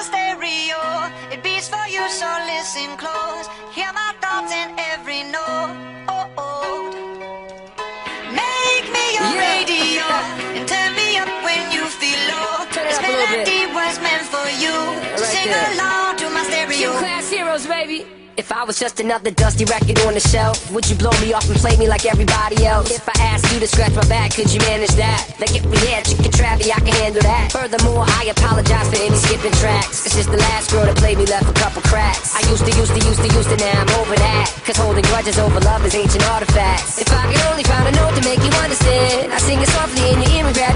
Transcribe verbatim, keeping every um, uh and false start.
stereo, it beats for you, so listen close. Hear my thoughts in every note. Oh, oh. Make me your Yeah. radio and turn me up when you feel low. Turn it This up a little bit. melody was meant for you. So Right sing there. along to my stereo. Class heroes, baby. If I was just another dusty record on the shelf, would you blow me off and play me like everybody else? If I asked you to scratch my back, could you manage that? Like if we had chicken travy, I can handle that. Furthermore, I apologize for any skipping tracks. It's just the last girl that played me left a couple cracks. I used to, used to, used to, used to, now I'm over that. Cause holding grudges over love is ancient artifacts. If I could only find a note to make you understand, I sing it softly in your ear and grab